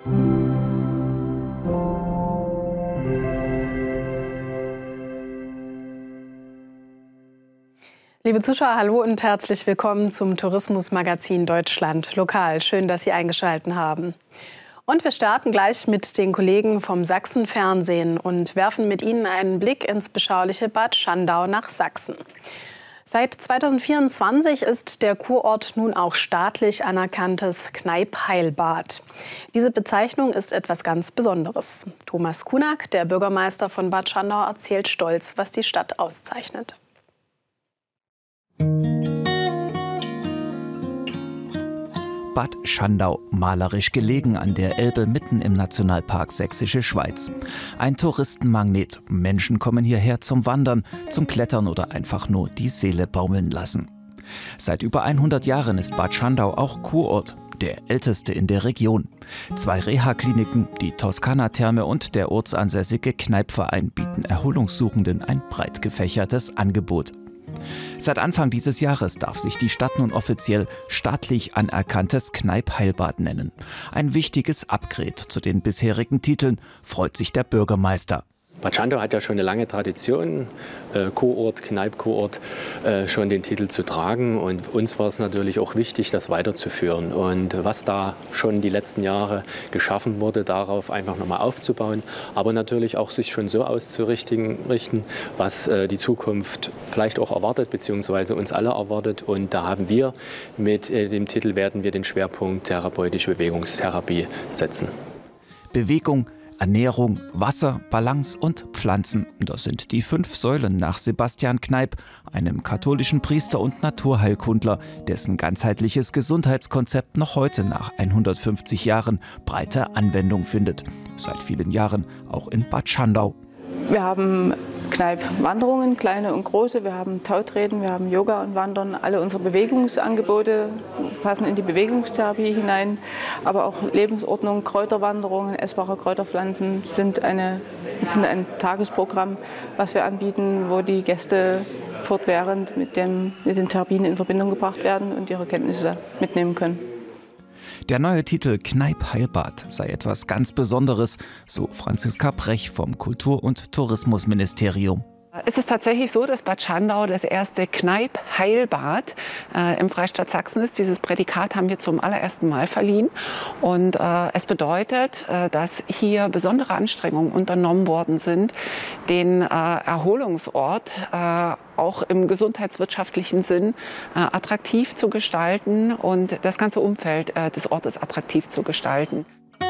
Liebe Zuschauer, hallo und herzlich willkommen zum Tourismusmagazin Deutschland Lokal. Schön, dass Sie eingeschaltet haben. Und wir starten gleich mit den Kollegen vom Sachsenfernsehen und werfen mit Ihnen einen Blick ins beschauliche Bad Schandau nach Sachsen. Seit 2024 ist der Kurort nun auch staatlich anerkanntes Kneipp-Heilbad. Diese Bezeichnung ist etwas ganz Besonderes. Thomas Kunak, der Bürgermeister von Bad Schandau, erzählt stolz, was die Stadt auszeichnet. Bad Schandau, malerisch gelegen an der Elbe mitten im Nationalpark Sächsische Schweiz. Ein Touristenmagnet. Menschen kommen hierher zum Wandern, zum Klettern oder einfach nur die Seele baumeln lassen. Seit über 100 Jahren ist Bad Schandau auch Kurort, der älteste in der Region. 2 Reha-Kliniken, die Toskana-Therme und der ortsansässige Kneippverein bieten Erholungssuchenden ein breit gefächertes Angebot. Seit Anfang dieses Jahres darf sich die Stadt nun offiziell staatlich anerkanntes Kneipp-Heilbad nennen. Ein wichtiges Upgrade zu den bisherigen Titeln, freut sich der Bürgermeister. Bad Schandau hat ja schon eine lange Tradition, Kurort, Kneipp-Kurort, schon den Titel zu tragen. Und uns war es natürlich auch wichtig, das weiterzuführen. Und was da schon die letzten Jahre geschaffen wurde, darauf einfach nochmal aufzubauen. Aber natürlich auch sich schon so auszurichten, was die Zukunft vielleicht auch erwartet, beziehungsweise uns alle erwartet. Und da haben wir mit dem Titel werden wir den Schwerpunkt therapeutische Bewegungstherapie setzen. Bewegung, Ernährung, Wasser, Balance und Pflanzen. Das sind die 5 Säulen nach Sebastian Kneipp, einem katholischen Priester und Naturheilkundler, dessen ganzheitliches Gesundheitskonzept noch heute nach 150 Jahren breite Anwendung findet. Seit vielen Jahren auch in Bad Schandau. Wir haben Kneipp-Wanderungen, kleine und große. Wir haben Tautreden, wir haben Yoga und Wandern. Alle unsere Bewegungsangebote passen in die Bewegungstherapie hinein. Aber auch Lebensordnung, Kräuterwanderungen, essbare Kräuterpflanzen sind ein Tagesprogramm, was wir anbieten, wo die Gäste fortwährend mit den Therapien in Verbindung gebracht werden und ihre Kenntnisse mitnehmen können. Der neue Titel Kneipp-Heilbad sei etwas ganz Besonderes, so Franziska Brech vom Kultur- und Tourismusministerium. Es ist tatsächlich so, dass Bad Schandau das erste Kneipp-Heilbad im Freistaat Sachsen ist. Dieses Prädikat haben wir zum allerersten Mal verliehen. Und es bedeutet, dass hier besondere Anstrengungen unternommen worden sind, den Erholungsort auch im gesundheitswirtschaftlichen Sinn attraktiv zu gestalten und das ganze Umfeld des Ortes attraktiv zu gestalten.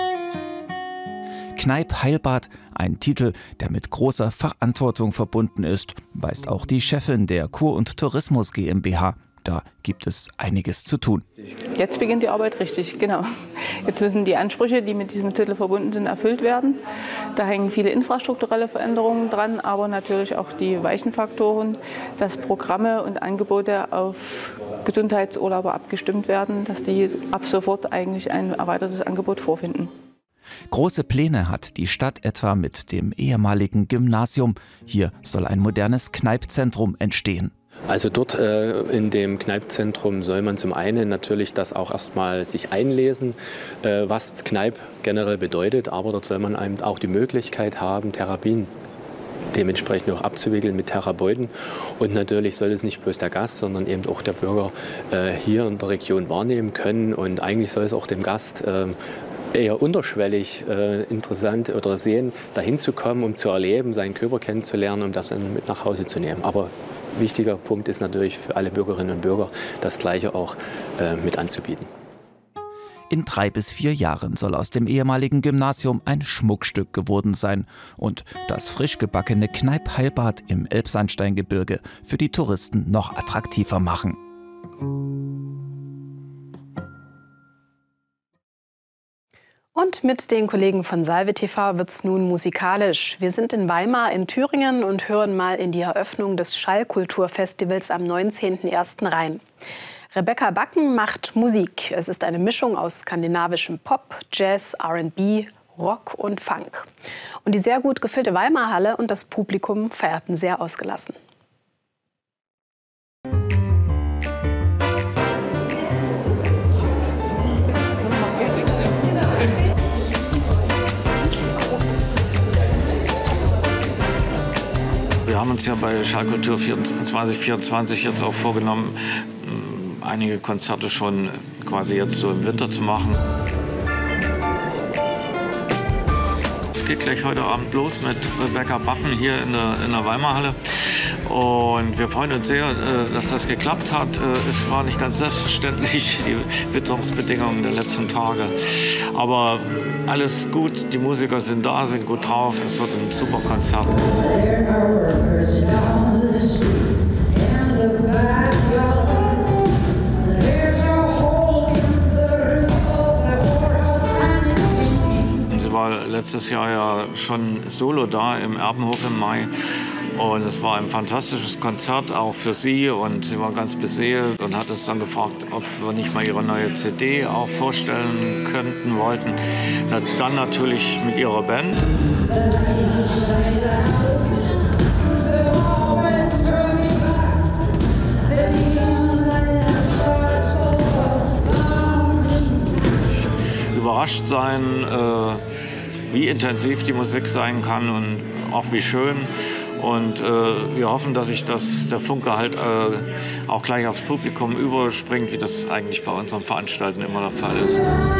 Kneipp-Heilbad, ein Titel, der mit großer Verantwortung verbunden ist, weist auch die Chefin der Kur- und Tourismus GmbH. Da gibt es einiges zu tun. Jetzt beginnt die Arbeit richtig, genau. Jetzt müssen die Ansprüche, die mit diesem Titel verbunden sind, erfüllt werden. Da hängen viele infrastrukturelle Veränderungen dran, aber natürlich auch die weichen Faktoren, dass Programme und Angebote auf Gesundheitsurlauber abgestimmt werden, dass die ab sofort eigentlich ein erweitertes Angebot vorfinden. Große Pläne hat die Stadt etwa mit dem ehemaligen Gymnasium. Hier soll ein modernes Kneippzentrum entstehen. Also dort in dem Kneippzentrum soll man zum einen natürlich das auch erstmal sich einlesen, was Kneipp generell bedeutet, aber dort soll man eben auch die Möglichkeit haben, Therapien dementsprechend auch abzuwickeln mit Therapeuten. Und natürlich soll es nicht bloß der Gast, sondern eben auch der Bürger hier in der Region wahrnehmen können. Und eigentlich soll es auch dem Gast eher unterschwellig interessant oder sehen, dahin zu kommen, um zu erleben, seinen Körper kennenzulernen, um das dann mit nach Hause zu nehmen. Aber wichtiger Punkt ist natürlich für alle Bürgerinnen und Bürger, das Gleiche auch mit anzubieten. In 3 bis 4 Jahren soll aus dem ehemaligen Gymnasium ein Schmuckstück geworden sein und das frisch gebackene Kneipp-Heilbad im Elbsandsteingebirge für die Touristen noch attraktiver machen. Und mit den Kollegen von Salve TV wird es nun musikalisch. Wir sind in Weimar in Thüringen und hören mal in die Eröffnung des Schallkulturfestivals am 19.01. rein. Rebecca Backen macht Musik. Es ist eine Mischung aus skandinavischem Pop, Jazz, R&B, Rock und Funk. Und die sehr gut gefüllte Weimar-Halle und das Publikum feierten sehr ausgelassen. haben uns ja bei Schallkultur 2024 jetzt auch vorgenommen, einige Konzerte schon quasi jetzt so im Winter zu machen. Es geht gleich heute Abend los mit Rebecca Bappen hier in der Weimarhalle. Und wir freuen uns sehr, dass das geklappt hat. Es war nicht ganz selbstverständlich, die Witterungsbedingungen der letzten Tage. Aber alles gut, die Musiker sind da, sind gut drauf. Es wird ein super Konzert. Sie war letztes Jahr ja schon solo da im Erbenhof im Mai. Und es war ein fantastisches Konzert auch für sie und sie war ganz beseelt und hat uns dann gefragt, ob wir nicht mal ihre neue CD auch vorstellen wollten. Dann natürlich mit ihrer Band. Überrascht sein, wie intensiv die Musik sein kann und auch wie schön. Und wir hoffen, dass sich der Funke halt auch gleich aufs Publikum überspringt, wie das eigentlich bei unseren Veranstaltungen immer der Fall ist.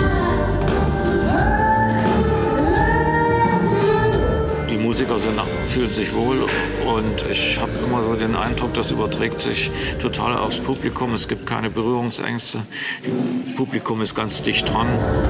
Die Musiker fühlen sich wohl und ich habe immer so den Eindruck, das überträgt sich total aufs Publikum. Es gibt keine Berührungsängste. Das Publikum ist ganz dicht dran.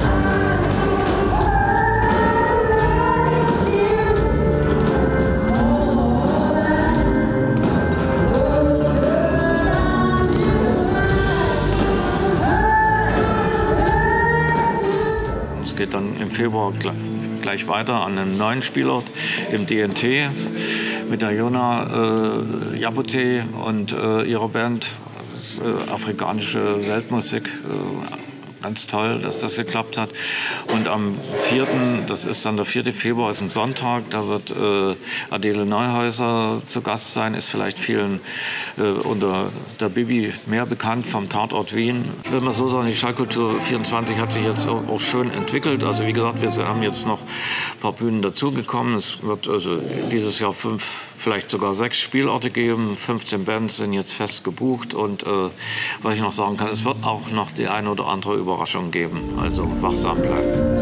Es geht dann im Februar gleich weiter an einem neuen Spielort im DNT mit der Jona Jabote und ihrer Band. Das ist, afrikanische Weltmusik. Ganz toll, dass das geklappt hat. Und am 4., das ist dann der 4. Februar, ist ein Sonntag, da wird Adele Neuhäuser zu Gast sein, ist vielleicht vielen unter der Bibi mehr bekannt vom Tatort Wien. Wenn man so sagen, die Schallkultur 24 hat sich jetzt auch schön entwickelt. Also wie gesagt, wir haben jetzt noch ein paar Bühnen dazugekommen. Es wird also dieses Jahr 5, vielleicht sogar 6 Spielorte geben. 15 Bands sind jetzt fest gebucht. Und was ich noch sagen kann, es wird auch noch die eine oder andere Überraschung geben. Also wachsam bleiben.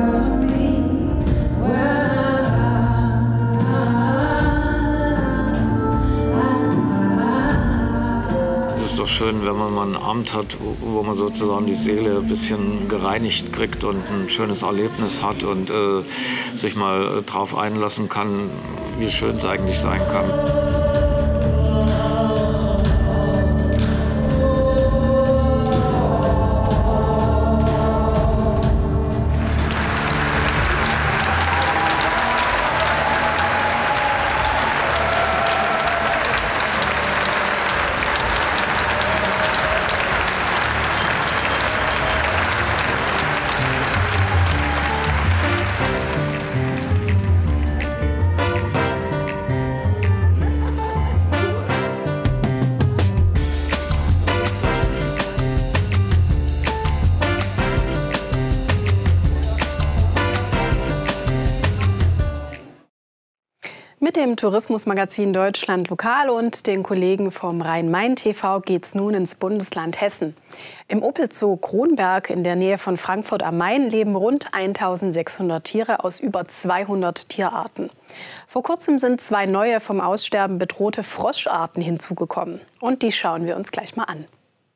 Es ist doch schön, wenn man mal einen Abend hat, wo man sozusagen die Seele ein bisschen gereinigt kriegt und ein schönes Erlebnis hat und sich mal drauf einlassen kann, wie schön es eigentlich sein kann. Mit dem Tourismusmagazin Deutschland Lokal und den Kollegen vom Rhein-Main-TV geht's nun ins Bundesland Hessen. Im Opel-Zoo Kronberg in der Nähe von Frankfurt am Main leben rund 1600 Tiere aus über 200 Tierarten. Vor kurzem sind 2 neue vom Aussterben bedrohte Froscharten hinzugekommen. Und die schauen wir uns gleich mal an.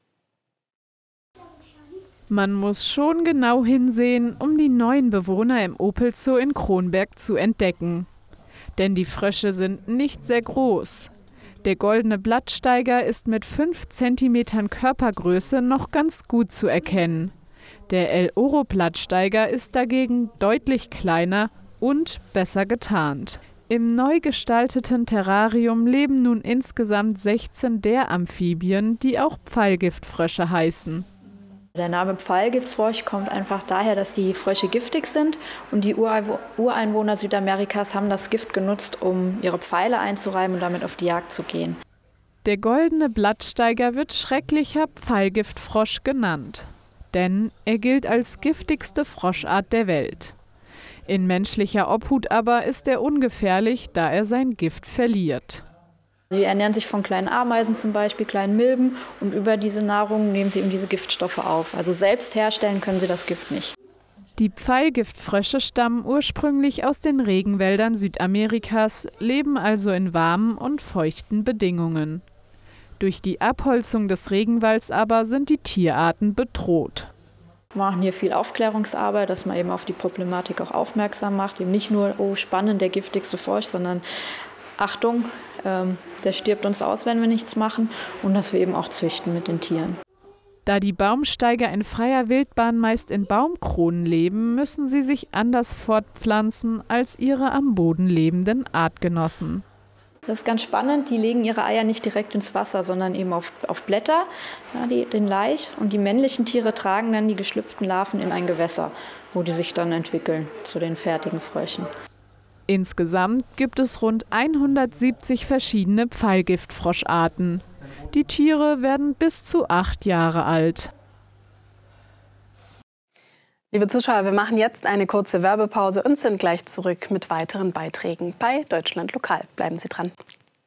Man muss schon genau hinsehen, um die neuen Bewohner im Opel-Zoo in Kronberg zu entdecken. Denn die Frösche sind nicht sehr groß. Der goldene Blattsteiger ist mit 5 cm Körpergröße noch ganz gut zu erkennen. Der El Oro Blattsteiger ist dagegen deutlich kleiner und besser getarnt. Im neu gestalteten Terrarium leben nun insgesamt 16 der Amphibien, die auch Pfeilgiftfrösche heißen. Der Name Pfeilgiftfrosch kommt einfach daher, dass die Frösche giftig sind und die Ureinwohner Südamerikas haben das Gift genutzt, um ihre Pfeile einzureiben und damit auf die Jagd zu gehen. Der goldene Blattsteiger wird schrecklicher Pfeilgiftfrosch genannt, denn er gilt als giftigste Froschart der Welt. In menschlicher Obhut aber ist er ungefährlich, da er sein Gift verliert. Sie ernähren sich von kleinen Ameisen zum Beispiel, kleinen Milben, und über diese Nahrung nehmen sie eben diese Giftstoffe auf. Also selbst herstellen können sie das Gift nicht. Die Pfeilgiftfrösche stammen ursprünglich aus den Regenwäldern Südamerikas, leben also in warmen und feuchten Bedingungen. Durch die Abholzung des Regenwalds aber sind die Tierarten bedroht. Wir machen hier viel Aufklärungsarbeit, dass man eben auf die Problematik auch aufmerksam macht. Eben nicht nur, oh spannend, der giftigste Frosch, sondern Achtung, der stirbt uns aus, wenn wir nichts machen, und dass wir eben auch züchten mit den Tieren. Da die Baumsteiger in freier Wildbahn meist in Baumkronen leben, müssen sie sich anders fortpflanzen als ihre am Boden lebenden Artgenossen. Das ist ganz spannend, die legen ihre Eier nicht direkt ins Wasser, sondern eben auf Blätter, ja, den Laich. Und die männlichen Tiere tragen dann die geschlüpften Larven in ein Gewässer, wo die sich dann entwickeln zu den fertigen Fröschen. Insgesamt gibt es rund 170 verschiedene Pfeilgiftfroscharten. Die Tiere werden bis zu 8 Jahre alt. Liebe Zuschauer, wir machen jetzt eine kurze Werbepause und sind gleich zurück mit weiteren Beiträgen bei Deutschland Lokal. Bleiben Sie dran.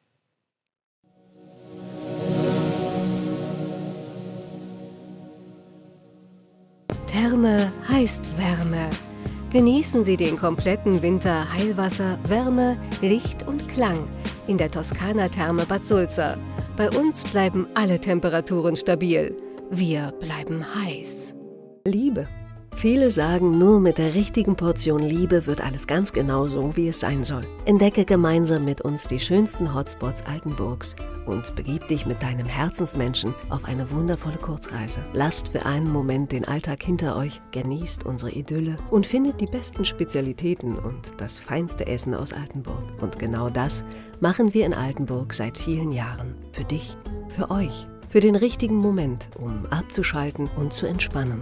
Therme heißt Wärme. Genießen Sie den kompletten Winter Heilwasser, Wärme, Licht und Klang in der Toskana-Therme Bad Sulza. Bei uns bleiben alle Temperaturen stabil. Wir bleiben heiß. Liebe. Viele sagen, nur mit der richtigen Portion Liebe wird alles ganz genau so, wie es sein soll. Entdecke gemeinsam mit uns die schönsten Hotspots Altenburgs und begib dich mit deinem Herzensmenschen auf eine wundervolle Kurzreise. Lasst für einen Moment den Alltag hinter euch, genießt unsere Idylle und findet die besten Spezialitäten und das feinste Essen aus Altenburg. Und genau das machen wir in Altenburg seit vielen Jahren. Für dich, für euch, für den richtigen Moment, um abzuschalten und zu entspannen.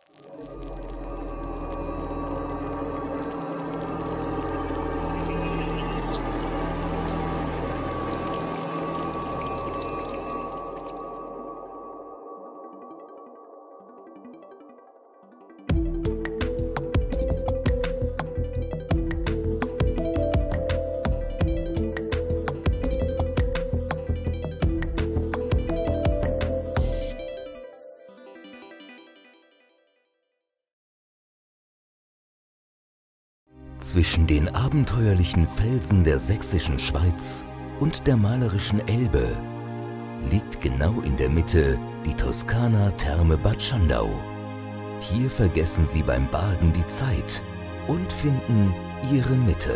Zwischen den abenteuerlichen Felsen der sächsischen Schweiz und der malerischen Elbe liegt genau in der Mitte die Toskana-Therme Bad Schandau. Hier vergessen Sie beim Baden die Zeit und finden Ihre Mitte.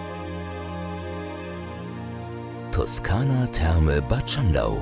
Toskana-Therme Bad Schandau.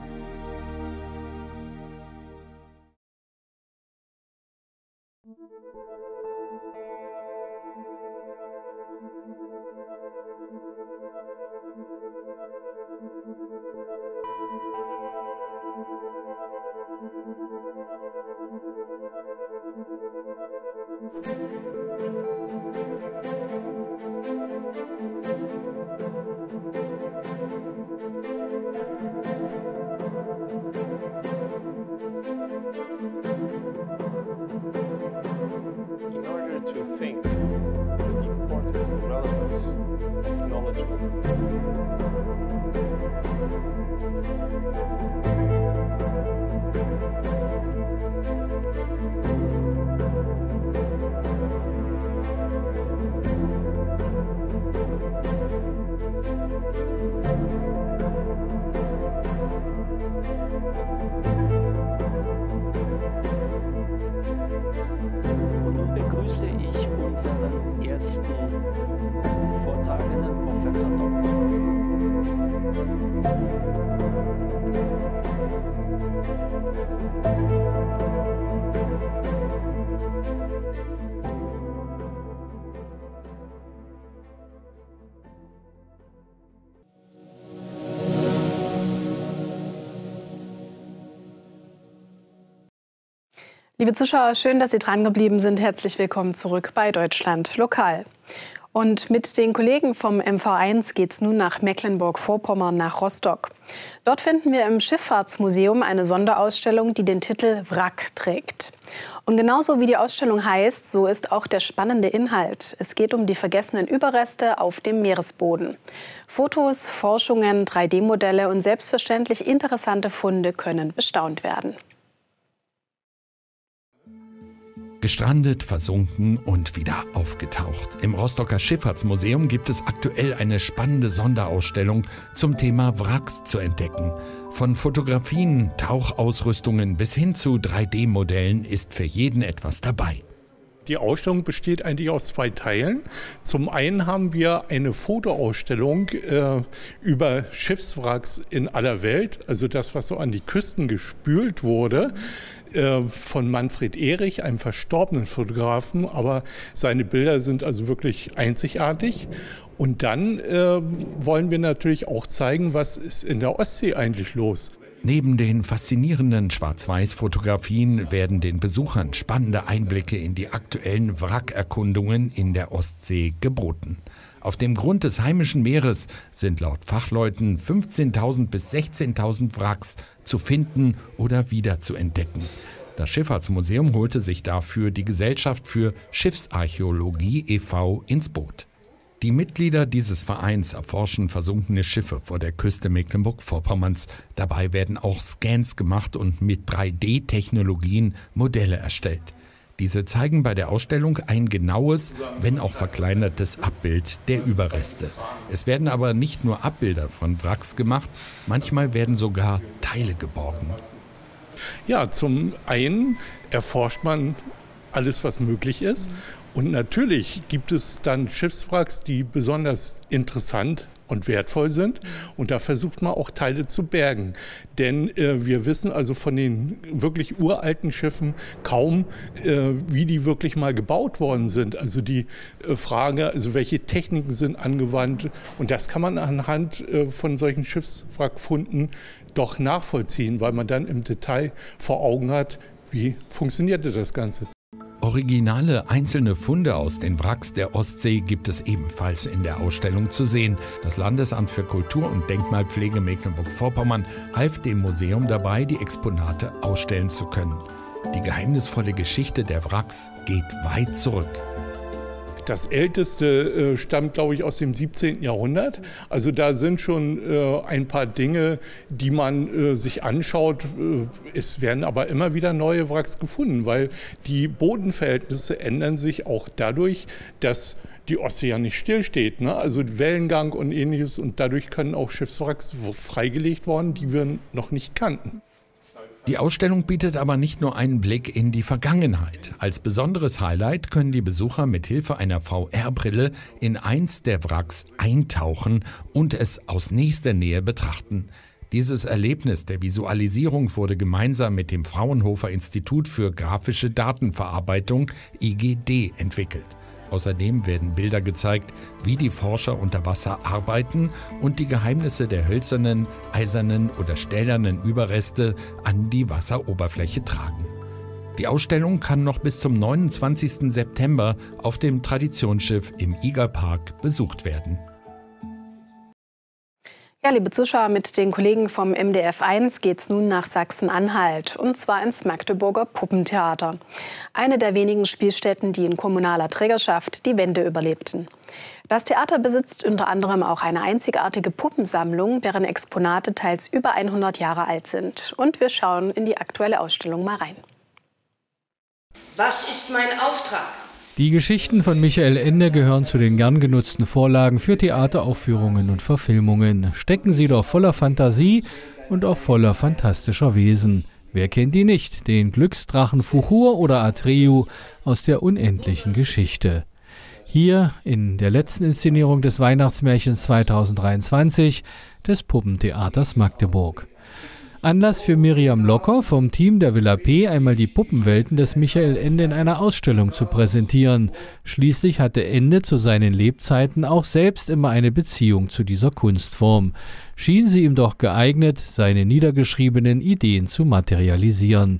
In order to think the importance and relevance of knowledge. Und nun begrüße ich unseren ersten vortragenden Professor Dr. Liebe Zuschauer, schön, dass Sie dran geblieben sind. Herzlich willkommen zurück bei Deutschland Lokal. Und mit den Kollegen vom MV1 geht es nun nach Mecklenburg-Vorpommern, nach Rostock. Dort finden wir im Schifffahrtsmuseum eine Sonderausstellung, die den Titel Wrack trägt. Und genauso wie die Ausstellung heißt, so ist auch der spannende Inhalt. Es geht um die vergessenen Überreste auf dem Meeresboden. Fotos, Forschungen, 3D-Modelle und selbstverständlich interessante Funde können bestaunt werden. Gestrandet, versunken und wieder aufgetaucht. Im Rostocker Schifffahrtsmuseum gibt es aktuell eine spannende Sonderausstellung zum Thema Wracks zu entdecken. Von Fotografien, Tauchausrüstungen bis hin zu 3D-Modellen ist für jeden etwas dabei. Die Ausstellung besteht eigentlich aus 2 Teilen. Zum einen haben wir eine Fotoausstellung über Schiffswracks in aller Welt, also das, was so an die Küsten gespült wurde, von Manfred Erich, einem verstorbenen Fotografen, aber seine Bilder sind also wirklich einzigartig. Und dann wollen wir natürlich auch zeigen, was ist in der Ostsee eigentlich los. Neben den faszinierenden Schwarz-Weiß-Fotografien werden den Besuchern spannende Einblicke in die aktuellen Wrackerkundungen in der Ostsee geboten. Auf dem Grund des heimischen Meeres sind laut Fachleuten 15.000 bis 16.000 Wracks zu finden oder wieder zu entdecken. Das Schifffahrtsmuseum holte sich dafür die Gesellschaft für Schiffsarchäologie e.V. ins Boot. Die Mitglieder dieses Vereins erforschen versunkene Schiffe vor der Küste Mecklenburg-Vorpommerns. Dabei werden auch Scans gemacht und mit 3D-Technologien Modelle erstellt. Diese zeigen bei der Ausstellung ein genaues, wenn auch verkleinertes Abbild der Überreste. Es werden aber nicht nur Abbilder von Wracks gemacht, manchmal werden sogar Teile geborgen. Ja, zum einen erforscht man alles, was möglich ist. Und natürlich gibt es dann Schiffswracks, die besonders interessant und wertvoll sind. Und da versucht man auch Teile zu bergen. Denn wir wissen also von den wirklich uralten Schiffen kaum, wie die wirklich mal gebaut worden sind. Also die Frage, also welche Techniken sind angewandt. Und das kann man anhand von solchen Schiffswrackfunden doch nachvollziehen, weil man dann im Detail vor Augen hat, wie funktionierte das Ganze. Originale einzelne Funde aus den Wracks der Ostsee gibt es ebenfalls in der Ausstellung zu sehen. Das Landesamt für Kultur und Denkmalpflege Mecklenburg-Vorpommern half dem Museum dabei, die Exponate ausstellen zu können. Die geheimnisvolle Geschichte der Wracks geht weit zurück. Das älteste stammt, glaube ich, aus dem 17. Jahrhundert. Also da sind schon ein paar Dinge, die man sich anschaut. Es werden aber immer wieder neue Wracks gefunden, weil die Bodenverhältnisse ändern sich auch dadurch, dass die Ostsee ja nicht stillsteht, ne? Also Wellengang und Ähnliches. Und dadurch können auch Schiffswracks freigelegt worden, die wir noch nicht kannten. Die Ausstellung bietet aber nicht nur einen Blick in die Vergangenheit. Als besonderes Highlight können die Besucher mit Hilfe einer VR-Brille in eins der Wracks eintauchen und es aus nächster Nähe betrachten. Dieses Erlebnis der Visualisierung wurde gemeinsam mit dem Fraunhofer Institut für grafische Datenverarbeitung IGD entwickelt. Außerdem werden Bilder gezeigt, wie die Forscher unter Wasser arbeiten und die Geheimnisse der hölzernen, eisernen oder stählernen Überreste an die Wasseroberfläche tragen. Die Ausstellung kann noch bis zum 29. September auf dem Traditionsschiff im Igerpark besucht werden. Ja, liebe Zuschauer, mit den Kollegen vom MDF1 geht es nun nach Sachsen-Anhalt, und zwar ins Magdeburger Puppentheater. Eine der wenigen Spielstätten, die in kommunaler Trägerschaft die Wende überlebten. Das Theater besitzt unter anderem auch eine einzigartige Puppensammlung, deren Exponate teils über 100 Jahre alt sind. Und wir schauen in die aktuelle Ausstellung mal rein. Was ist mein Auftrag? Die Geschichten von Michael Ende gehören zu den gern genutzten Vorlagen für Theateraufführungen und Verfilmungen. Stecken sie doch voller Fantasie und auch voller fantastischer Wesen. Wer kennt die nicht? Den Glücksdrachen Fuchur oder Atreu aus der unendlichen Geschichte. Hier in der letzten Inszenierung des Weihnachtsmärchens 2023 des Puppentheaters Magdeburg. Anlass für Miriam Locker vom Team der Villa P, einmal die Puppenwelten des Michael Ende in einer Ausstellung zu präsentieren. Schließlich hatte Ende zu seinen Lebzeiten auch selbst immer eine Beziehung zu dieser Kunstform. Schien sie ihm doch geeignet, seine niedergeschriebenen Ideen zu materialisieren.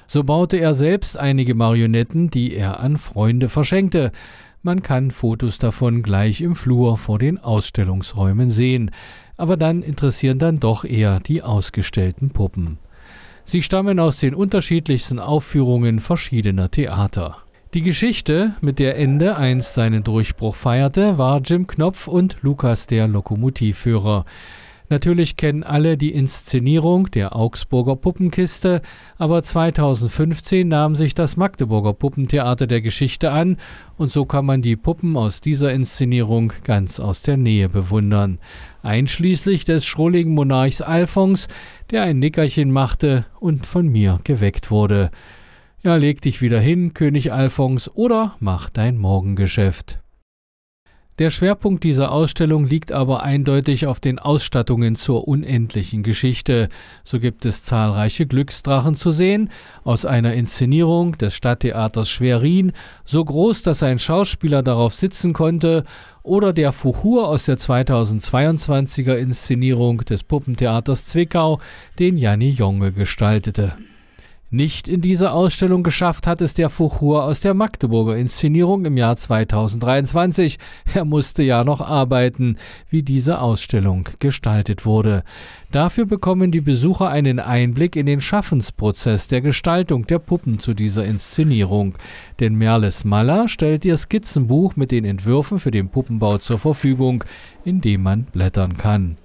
So baute er selbst einige Marionetten, die er an Freunde verschenkte. Man kann Fotos davon gleich im Flur vor den Ausstellungsräumen sehen. Aber dann interessieren dann doch eher die ausgestellten Puppen. Sie stammen aus den unterschiedlichsten Aufführungen verschiedener Theater. Die Geschichte, mit der Ende einst seinen Durchbruch feierte, war Jim Knopf und Lukas der Lokomotivführer. Natürlich kennen alle die Inszenierung der Augsburger Puppenkiste, aber 2015 nahm sich das Magdeburger Puppentheater der Geschichte an und so kann man die Puppen aus dieser Inszenierung ganz aus der Nähe bewundern. Einschließlich des schrulligen Monarchs Alfons, der ein Nickerchen machte und von mir geweckt wurde. Ja, leg dich wieder hin, König Alfons, oder mach dein Morgengeschäft. Der Schwerpunkt dieser Ausstellung liegt aber eindeutig auf den Ausstattungen zur unendlichen Geschichte. So gibt es zahlreiche Glücksdrachen zu sehen, aus einer Inszenierung des Stadttheaters Schwerin, so groß, dass ein Schauspieler darauf sitzen konnte, oder der Fuchur aus der 2022er Inszenierung des Puppentheaters Zwickau, den Janni Jonge gestaltete. Nicht in diese Ausstellung geschafft hat es der Fuchur aus der Magdeburger Inszenierung im Jahr 2023. Er musste ja noch arbeiten, wie diese Ausstellung gestaltet wurde. Dafür bekommen die Besucher einen Einblick in den Schaffensprozess der Gestaltung der Puppen zu dieser Inszenierung. Denn Merles Maller stellt ihr Skizzenbuch mit den Entwürfen für den Puppenbau zur Verfügung, in dem man blättern kann.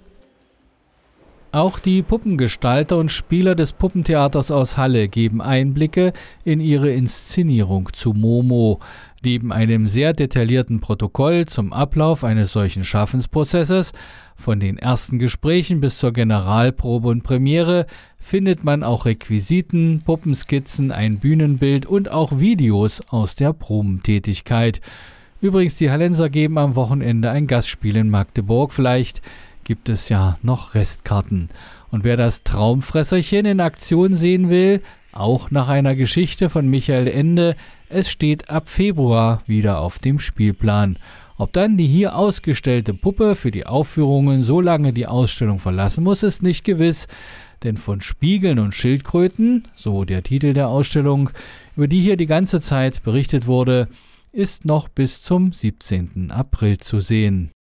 Auch die Puppengestalter und Spieler des Puppentheaters aus Halle geben Einblicke in ihre Inszenierung zu Momo. Neben einem sehr detaillierten Protokoll zum Ablauf eines solchen Schaffensprozesses, von den ersten Gesprächen bis zur Generalprobe und Premiere, findet man auch Requisiten, Puppenskizzen, ein Bühnenbild und auch Videos aus der Probentätigkeit. Übrigens, die Hallenser geben am Wochenende ein Gastspiel in Magdeburg. Vielleicht gibt es ja noch Restkarten. Und wer das Traumfresserchen in Aktion sehen will, auch nach einer Geschichte von Michael Ende, es steht ab Februar wieder auf dem Spielplan. Ob dann die hier ausgestellte Puppe für die Aufführungen so lange die Ausstellung verlassen muss, ist nicht gewiss. Denn von Spiegeln und Schildkröten, so der Titel der Ausstellung, über die hier die ganze Zeit berichtet wurde, ist noch bis zum 17. April zu sehen.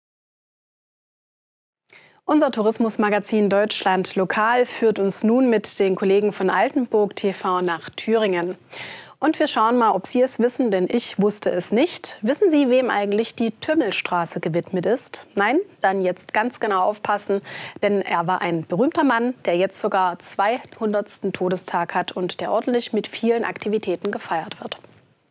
Unser Tourismusmagazin Deutschland Lokal führt uns nun mit den Kollegen von Altenburg TV nach Thüringen. Und wir schauen mal, ob Sie es wissen, denn ich wusste es nicht. Wissen Sie, wem eigentlich die Tümmelstraße gewidmet ist? Nein? Dann jetzt ganz genau aufpassen, denn er war ein berühmter Mann, der jetzt sogar 200. Todestag hat und der ordentlich mit vielen Aktivitäten gefeiert wird.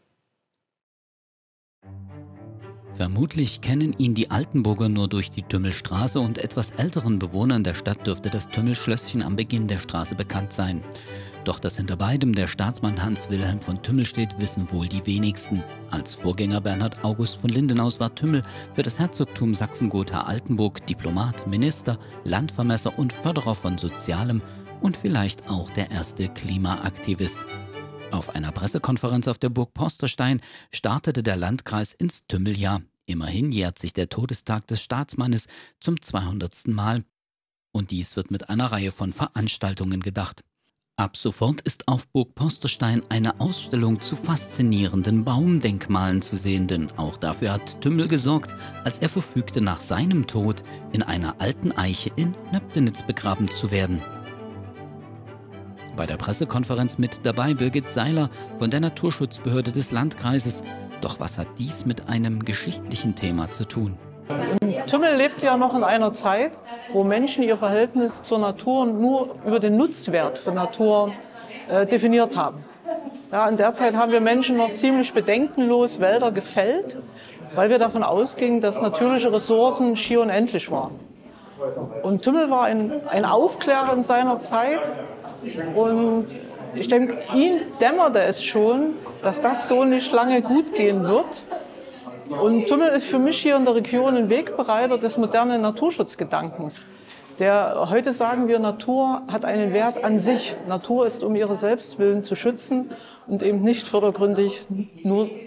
Vermutlich kennen ihn die Altenburger nur durch die Tümmelstraße und etwas älteren Bewohnern der Stadt dürfte das Tümmelschlösschen am Beginn der Straße bekannt sein. Doch dass hinter beidem der Staatsmann Hans Wilhelm von Tümmel steht, wissen wohl die wenigsten. Als Vorgänger Bernhard August von Lindenaus war Tümmel für das Herzogtum Sachsen-Gotha-Altenburg Diplomat, Minister, Landvermesser und Förderer von Sozialem und vielleicht auch der erste Klimaaktivist. Auf einer Pressekonferenz auf der Burg Porsterstein startete der Landkreis ins Tümmeljahr. Immerhin jährt sich der Todestag des Staatsmannes zum 200. Mal. Und dies wird mit einer Reihe von Veranstaltungen gedacht. Ab sofort ist auf Burg Porsterstein eine Ausstellung zu faszinierenden Baumdenkmalen zu sehen, denn auch dafür hat Tümmel gesorgt, als er verfügte, nach seinem Tod in einer alten Eiche in Nöbdenitz begraben zu werden. Bei der Pressekonferenz mit dabei Birgit Seiler von der Naturschutzbehörde des Landkreises. Doch was hat dies mit einem geschichtlichen Thema zu tun? Tümmel lebt ja noch in einer Zeit, wo Menschen ihr Verhältnis zur Natur nur über den Nutzwert für Natur definiert haben. Ja, in der Zeit haben wir Menschen noch ziemlich bedenkenlos Wälder gefällt, weil wir davon ausgingen, dass natürliche Ressourcen schier unendlich waren. Und Tümmel war ein Aufklärer in seiner Zeit. Und ich denke, ihm dämmerte es schon, dass das so nicht lange gut gehen wird. Und Tümmel ist für mich hier in der Region ein Wegbereiter des modernen Naturschutzgedankens. Heute sagen wir, Natur hat einen Wert an sich. Natur ist um ihre Selbstwillen zu schützen und eben nicht vordergründig nur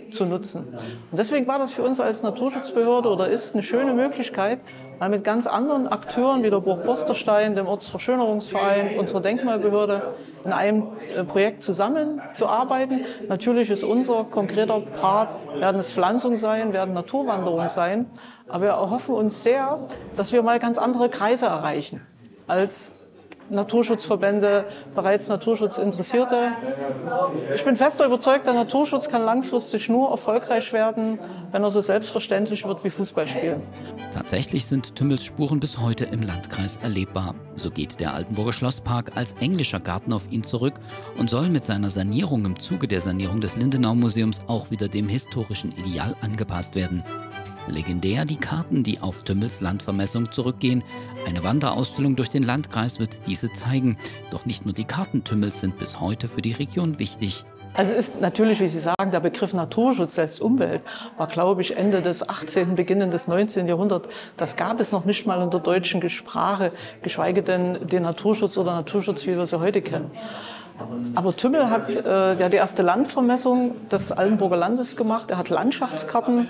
zu nutzen. Und deswegen war das für uns als Naturschutzbehörde oder ist eine schöne Möglichkeit, mal mit ganz anderen Akteuren wie der Burg Bosterstein, dem Ortsverschönerungsverein, unserer Denkmalbehörde in einem Projekt zusammenzuarbeiten. Natürlich ist unser konkreter Part, werden es Pflanzungen sein, werden Naturwanderungen sein. Aber wir erhoffen uns sehr, dass wir mal ganz andere Kreise erreichen als Naturschutzverbände, bereits Naturschutzinteressierte. Ich bin fester überzeugt, der Naturschutz kann langfristig nur erfolgreich werden, wenn er so selbstverständlich wird wie Fußballspielen. Tatsächlich sind Tümmels Spuren bis heute im Landkreis erlebbar. So geht der Altenburger Schlosspark als englischer Garten auf ihn zurück und soll mit seiner Sanierung im Zuge der Sanierung des Lindenau-Museums auch wieder dem historischen Ideal angepasst werden. Legendär die Karten, die auf Tümmels Landvermessung zurückgehen. Eine Wanderausstellung durch den Landkreis wird diese zeigen. Doch nicht nur die Karten Tümmels sind bis heute für die Region wichtig. Also es ist natürlich, wie Sie sagen, der Begriff Naturschutz als Umwelt war, glaube ich, Ende des 18., Beginn des 19. Jahrhunderts. Das gab es noch nicht mal in der deutschen Sprache, geschweige denn den Naturschutz oder Naturschutz, wie wir sie heute kennen. Aber Tümmel hat ja die erste Landvermessung des Altenburger Landes gemacht. Er hat Landschaftskarten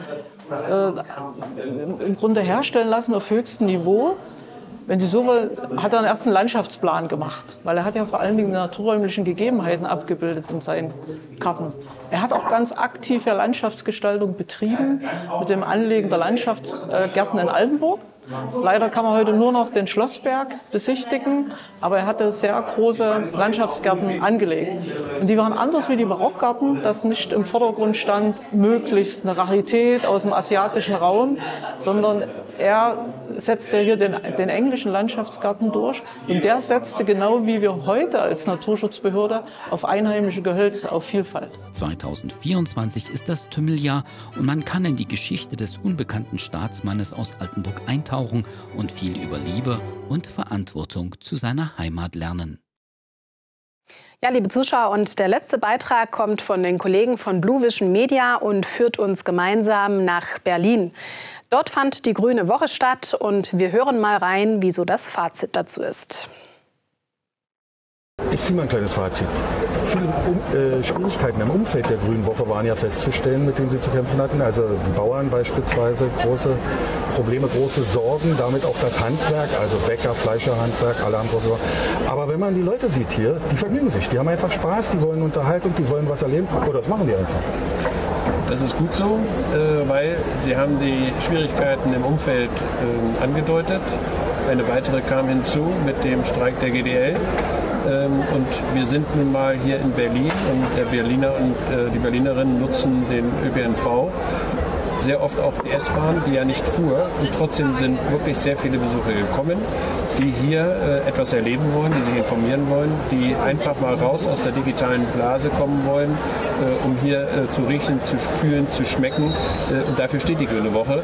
im Grunde herstellen lassen auf höchstem Niveau. Wenn Sie so wollen, hat er einen ersten Landschaftsplan gemacht, weil er hat ja vor allen Dingen die naturräumlichen Gegebenheiten abgebildet in seinen Karten. Er hat auch ganz aktiv ja Landschaftsgestaltung betrieben mit dem Anlegen der Landschaftsgärten in Altenburg. Leider kann man heute nur noch den Schlossberg besichtigen, aber er hatte sehr große Landschaftsgärten angelegt. Und die waren anders wie die Barockgärten, dass nicht im Vordergrund stand, möglichst eine Rarität aus dem asiatischen Raum, sondern er setzte hier den englischen Landschaftsgarten durch. Und der setzte genau wie wir heute als Naturschutzbehörde auf einheimische Gehölze, auf Vielfalt. 2024 ist das Tümmeljahr und man kann in die Geschichte des unbekannten Staatsmannes aus Altenburg eintauchen und viel über Liebe und Verantwortung zu seiner Heimat lernen. Ja, liebe Zuschauer, und der letzte Beitrag kommt von den Kollegen von Blue Vision Media und führt uns gemeinsam nach Berlin. Dort fand die Grüne Woche statt und wir hören mal rein, wieso das Fazit dazu ist. Ich ziehe mal ein kleines Fazit. Viele Schwierigkeiten im Umfeld der Grünen Woche waren ja festzustellen, mit denen sie zu kämpfen hatten. Also die Bauern beispielsweise, große Probleme, große Sorgen, damit auch das Handwerk, also Bäcker, Fleischerhandwerk, alle haben große Sorgen. Aber wenn man die Leute sieht hier, die vergnügen sich, die haben einfach Spaß, die wollen Unterhaltung, die wollen was erleben oder das machen die einfach. Das ist gut so, weil Sie haben die Schwierigkeiten im Umfeld angedeutet. Eine weitere kam hinzu mit dem Streik der GDL. Und wir sind nun mal hier in Berlin und der Berliner und die Berlinerinnen nutzen den ÖPNV. Sehr oft auch die S-Bahn, die ja nicht fuhr. Und trotzdem sind wirklich sehr viele Besucher gekommen, die hier etwas erleben wollen, die sich informieren wollen, die einfach mal raus aus der digitalen Blase kommen wollen, um hier zu riechen, zu fühlen, zu schmecken. Und dafür steht die Grüne Woche.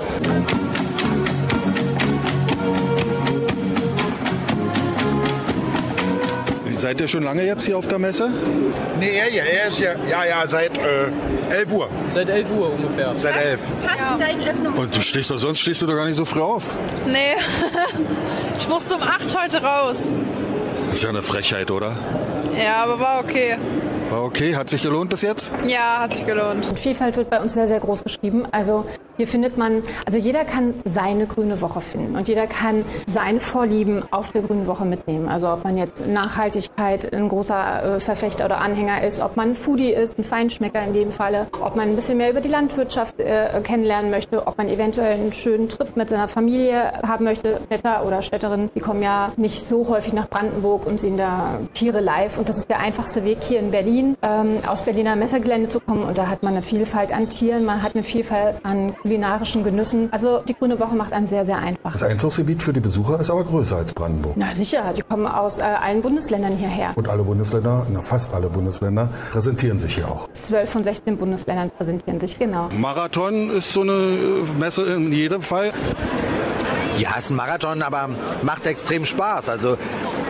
Seid ihr schon lange jetzt hier auf der Messe? Nee, er ist ja seit 11 Uhr. Seit 11 Uhr ungefähr. Seit 11. Fast seit Öffnung. Und sonst stehst du doch gar nicht so früh auf. Nee, ich musste um 8 heute raus. Das ist ja eine Frechheit, oder? Ja, aber war okay. War okay? Hat sich gelohnt bis jetzt? Ja, hat sich gelohnt. Vielfalt wird bei uns sehr, sehr groß geschrieben. Also hier findet man, also jeder kann seine Grüne Woche finden und jeder kann seine Vorlieben auf der Grünen Woche mitnehmen. Also ob man jetzt Nachhaltigkeit ein großer Verfechter oder Anhänger ist, ob man ein Foodie ist, ein Feinschmecker in dem Falle, ob man ein bisschen mehr über die Landwirtschaft kennenlernen möchte, ob man eventuell einen schönen Trip mit seiner Familie haben möchte. Städter oder Städterinnen, die kommen ja nicht so häufig nach Brandenburg und sehen da Tiere live. Und das ist der einfachste Weg hier in Berlin, aus Berliner Messegelände zu kommen. Und da hat man eine Vielfalt an Tieren, man hat eine Vielfalt an kulinarischen Genüssen. Also die Grüne Woche macht einem sehr, sehr einfach. Das Einzugsgebiet für die Besucher ist aber größer als Brandenburg. Na sicher, die kommen aus allen Bundesländern hierher. Und alle Bundesländer, fast alle Bundesländer, präsentieren sich hier auch. 12 von 16 Bundesländern präsentieren sich, genau. Marathon ist so eine Messe in jedem Fall. Ja, es ist ein Marathon, aber macht extrem Spaß. Also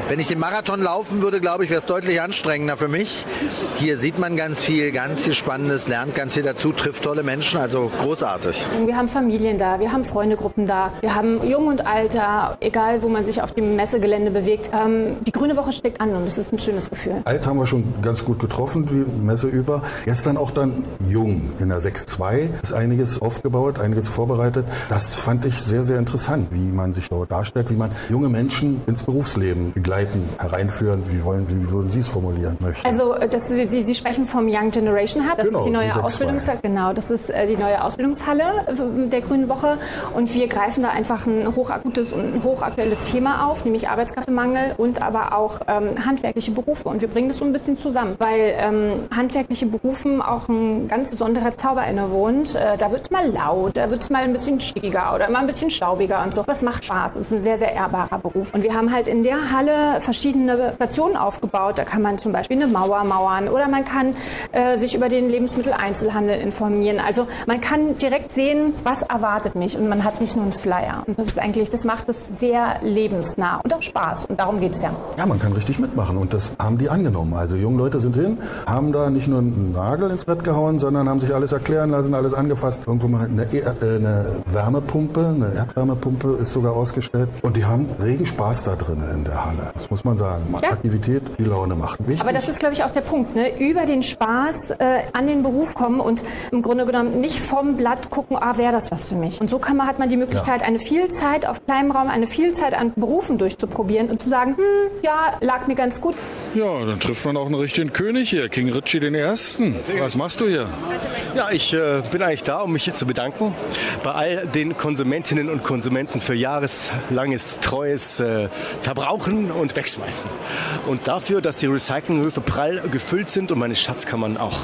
Wenn ich den Marathon laufen würde, glaube ich, wäre es deutlich anstrengender für mich. Hier sieht man ganz viel Spannendes, lernt ganz viel dazu, trifft tolle Menschen, also großartig. Wir haben Familien da, wir haben Freundegruppen da, wir haben Jung und Alter, egal wo man sich auf dem Messegelände bewegt. Die Grüne Woche steckt an und es ist ein schönes Gefühl. Alt haben wir schon ganz gut getroffen, die Messe über. Gestern auch dann Jung in der 6.2 ist einiges aufgebaut, einiges vorbereitet. Das fand ich sehr, sehr interessant, wie man sich dort darstellt, wie man junge Menschen ins Berufsleben begleiten, hereinführen. Wie würden Sie es formulieren möchten? Also Sie sprechen vom Young Generation Hub. Das ist die neue Ausbildungshalle. Genau, das ist die neue Ausbildungshalle der Grünen Woche. Und wir greifen da einfach ein hochakutes und ein hochaktuelles Thema auf, nämlich Arbeitskräftemangel und aber auch handwerkliche Berufe. Und wir bringen das so ein bisschen zusammen, weil handwerkliche Berufen auch ein ganz besonderer Zauber innewohnt. Da wird es mal laut, da wird es mal ein bisschen stickiger oder mal ein bisschen staubiger und so. Das macht Spaß. Es ist ein sehr, sehr ehrbarer Beruf. Und wir haben halt in der Halle verschiedene Stationen aufgebaut. Da kann man zum Beispiel eine Mauer mauern oder man kann sich über den Lebensmitteleinzelhandel informieren. Also man kann direkt sehen, was erwartet mich und man hat nicht nur einen Flyer. Und das macht es sehr lebensnah und auch Spaß und darum geht es ja. Ja, man kann richtig mitmachen und das haben die angenommen. Also junge Leute sind hin, haben da nicht nur einen Nagel ins Brett gehauen, sondern haben sich alles erklären lassen, alles angefasst. Irgendwo mal eine Wärmepumpe, eine Erdwärmepumpe ist sogar ausgestellt und die haben regen Spaß da drin in der Halle. Das muss man sagen. Ja. Aktivität, die Laune macht. Wichtig. Aber das ist, glaube ich, auch der Punkt, ne? Über den Spaß an den Beruf kommen und im Grunde genommen nicht vom Blatt gucken, wäre das was für mich. Und so hat man die Möglichkeit, eine Vielzeit auf kleinem Raum, eine Vielzeit an Berufen durchzuprobieren und zu sagen, ja, lag mir ganz gut. Ja, dann trifft man auch einen richtigen König hier, King Richie I. Was machst du hier? Ja, ich bin eigentlich da, um mich hier zu bedanken bei all den Konsumentinnen und Konsumenten für jahreslanges, treues Verbrauchen und Wegschmeißen. Und dafür, dass die Recyclinghöfe prall gefüllt sind und meine Schatzkammern auch.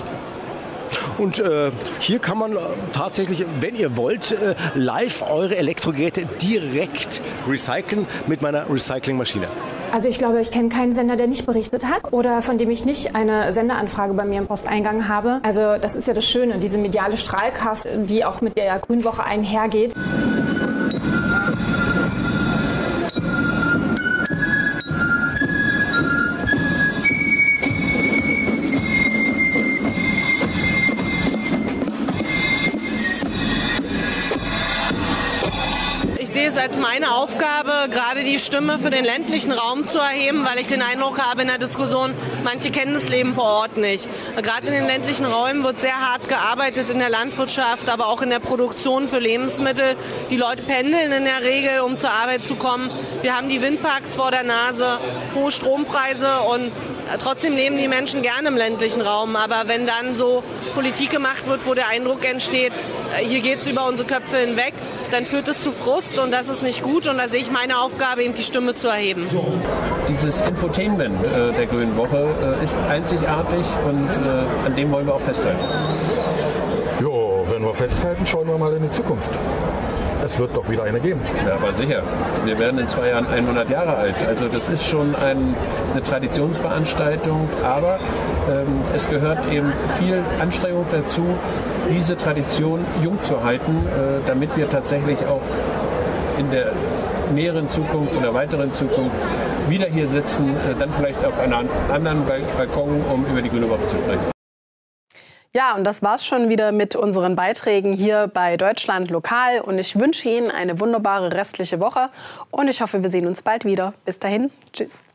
Und hier kann man tatsächlich, wenn ihr wollt, live eure Elektrogeräte direkt recyceln mit meiner Recyclingmaschine. Also ich glaube, ich kenne keinen Sender, der nicht berichtet hat oder von dem ich nicht eine Sendeanfrage bei mir im Posteingang habe. Also das ist ja das Schöne, diese mediale Strahlkraft, die auch mit der Grünen Woche einhergeht. Ich sehe es als meine Aufgabe, gerade die Stimme für den ländlichen Raum zu erheben, weil ich den Eindruck habe in der Diskussion, manche kennen das Leben vor Ort nicht. Gerade in den ländlichen Räumen wird sehr hart gearbeitet in der Landwirtschaft, aber auch in der Produktion für Lebensmittel. Die Leute pendeln in der Regel, um zur Arbeit zu kommen. Wir haben die Windparks vor der Nase, hohe Strompreise und trotzdem leben die Menschen gerne im ländlichen Raum. Aber wenn dann so Politik gemacht wird, wo der Eindruck entsteht, hier geht es über unsere Köpfe hinweg, dann führt es zu Frust und das ist nicht gut. Und da sehe ich meine Aufgabe, eben die Stimme zu erheben. Dieses Infotainment der Grünen Woche ist einzigartig und an dem wollen wir auch festhalten. Jo, wenn wir festhalten, schauen wir mal in die Zukunft. Es wird doch wieder eine geben. Ja, aber sicher. Wir werden in 2 Jahren 100 Jahre alt. Also das ist schon eine Traditionsveranstaltung, aber es gehört eben viel Anstrengung dazu, diese Tradition jung zu halten, damit wir tatsächlich auch in der näheren Zukunft oder weiteren Zukunft wieder hier sitzen, dann vielleicht auf einem anderen Balkon, um über die Grüne Woche zu sprechen. Ja, und das war's schon wieder mit unseren Beiträgen hier bei Deutschland Lokal. Und ich wünsche Ihnen eine wunderbare restliche Woche. Und ich hoffe, wir sehen uns bald wieder. Bis dahin, tschüss.